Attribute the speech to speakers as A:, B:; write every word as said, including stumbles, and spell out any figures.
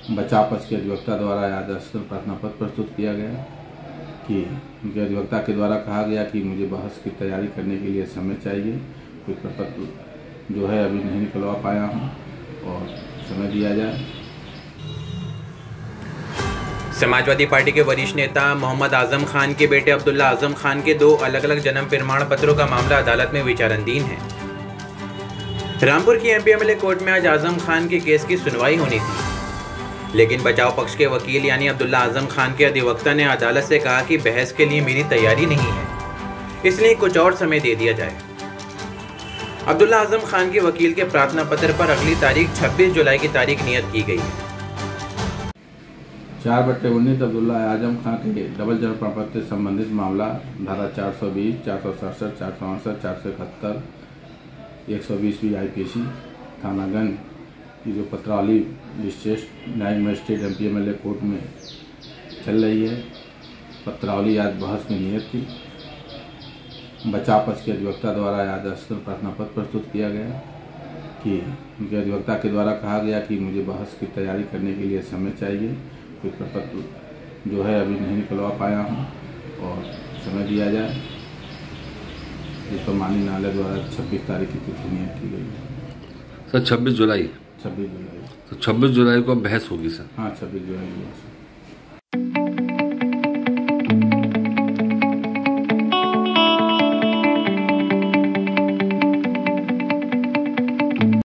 A: बचाव पक्ष के अधिवक्ता द्वारा याददाश्त प्रार्थना पत्र प्रस्तुत किया गया कि उनके अधिवक्ता के द्वारा कहा गया कि मुझे बहस की तैयारी करने के लिए समय चाहिए, कोई प्रपत्र जो है अभी नहीं निकलवा पाया हूँ और समय दिया जाए।
B: समाजवादी पार्टी के वरिष्ठ नेता मोहम्मद आजम खान के बेटे अब्दुल्ला आजम खान के दो अलग अलग जन्म प्रमाण पत्रों का मामला अदालत में विचाराधीन है। रामपुर की एमपी एमएलए कोर्ट में आज आजम खान के केस की सुनवाई होनी थी, लेकिन बचाव पक्ष के वकील यानी अब्दुल्ला आजम खान के अधिवक्ता ने अदालत से कहा कि बहस के लिए मेरी तैयारी नहीं है, इसलिए कुछ और समय दे दिया जाए। अब्दुल्ला आजम खान के वकील के प्रार्थना पत्र पर अगली तारीख छब्बीस जुलाई की तारीख नियत की गई है।
A: चार बट्टे उन्नीस अब्दुल्ला आजम खान के डबल जन्म प्रमाण पत्र से संबंधित मामला धारा चार सौ बीस, चार सौ सड़सठ, चार सौ अड़सठ, चार सौ इकहत्तर, एक सौ बीस भी आई पी सी थानागंज की जो पत्रावली विशेष न्यायिक magistrate M P M L A court में चल रही है। पत्रावली आज बहस में नियत थी। बचाव पक्ष के अधिवक्ता द्वारा याददाश्त प्रार्थना पत्र प्रस्तुत किया गया कि उनके अधिवक्ता के द्वारा कहा गया कि मुझे बहस की तैयारी करने के लिए समय चाहिए, कोई प्रपत्र जो है अभी नहीं निकलवा पाया हूँ और समय दिया जाए। जिस पर माननीय न्यायालय द्वारा छब्बीस तारीख की तिथि नियत की गई है।
C: सर छब्बीस जुलाई
A: छब्बीस जुलाई
C: तो छब्बीस जुलाई को बहस होगी सर?
A: हाँ, छब्बीस जुलाई की बहस।